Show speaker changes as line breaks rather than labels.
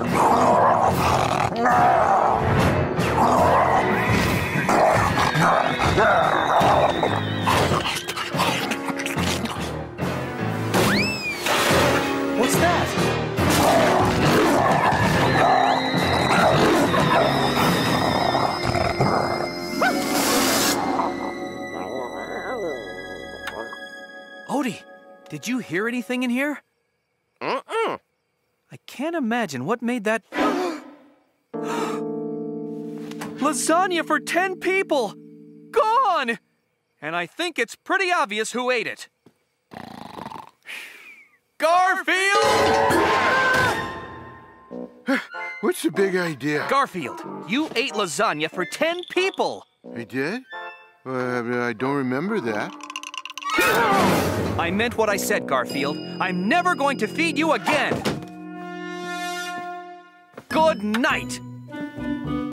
What's that? Odie, did you hear anything in here?
Mm-mm.
I can't imagine what made that... Lasagna for 10 people! Gone! And I think it's pretty obvious who ate it. Garfield!
What's the big idea?
Garfield, you ate lasagna for 10 people!
I did? I don't remember that.
I meant what I said, Garfield. I'm never going to feed you again! Good night!